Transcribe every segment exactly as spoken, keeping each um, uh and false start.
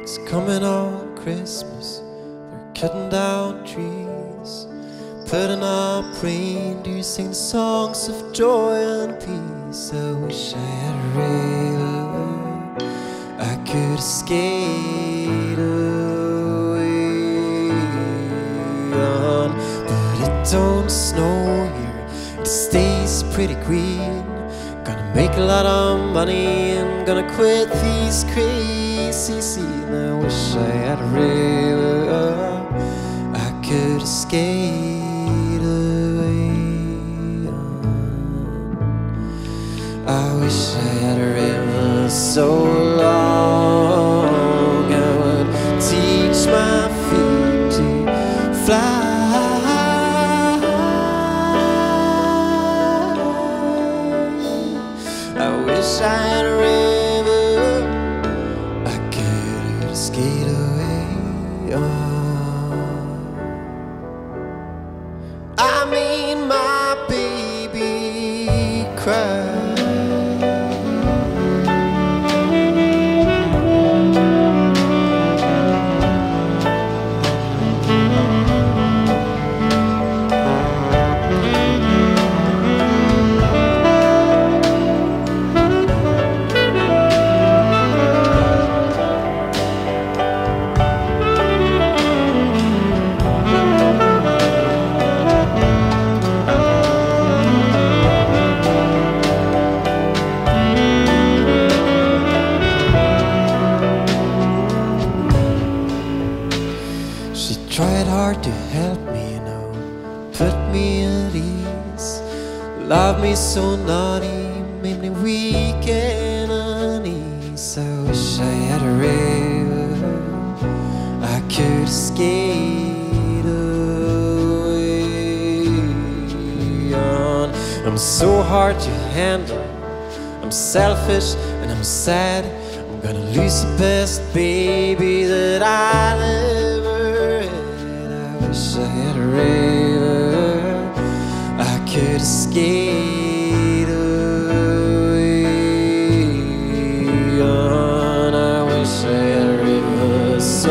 It's coming on Christmas, they're cutting down trees, putting up reindeer, singing songs of joy and peace. I wish I had a river I could skate away on, but it don't snow here, it stays pretty green. Gonna make a lot of money, I'm gonna quit these crazy scenes. I wish I had a river I could skate away on. I wish I had a river so long I would teach my feet to fly. I wish I had a river I could skate away on. I made my baby cry. She tried hard to help me, you know, put me at ease, loved me so naughty, made me weak and uneasy. I wish I had a river I could skate away on. I'm so hard to handle, I'm selfish and I'm sad. I'm gonna lose the best baby that I'll ever had. I wish I had a river I could skate away on. I wish I had a river so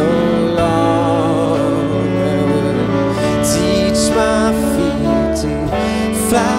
long I would teach my feet to fly.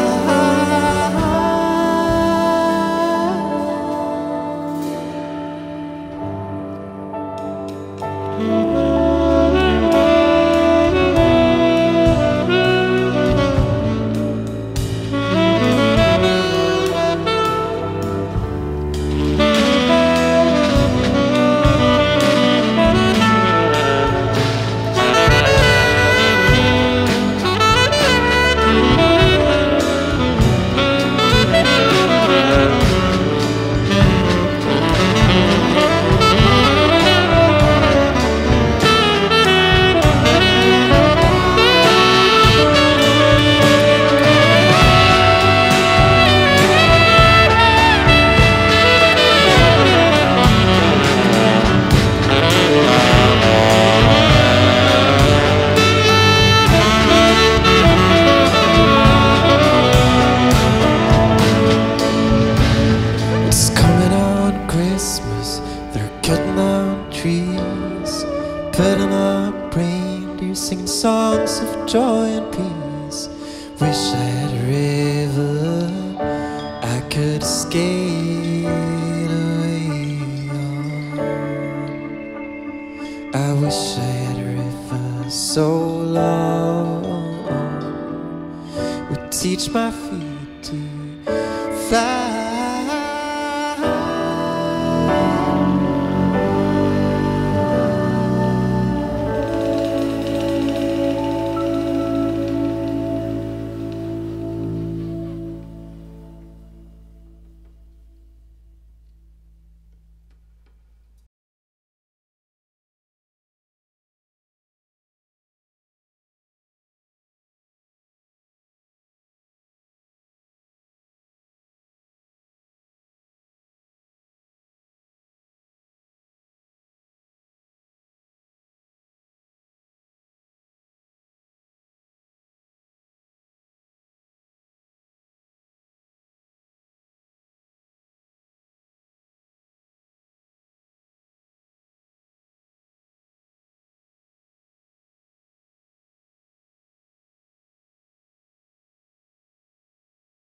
They're cutting down trees, putting up reindeer, singing songs of joy and peace. Wish I had a river I could skate away on. I wish I had a river so long would teach my feet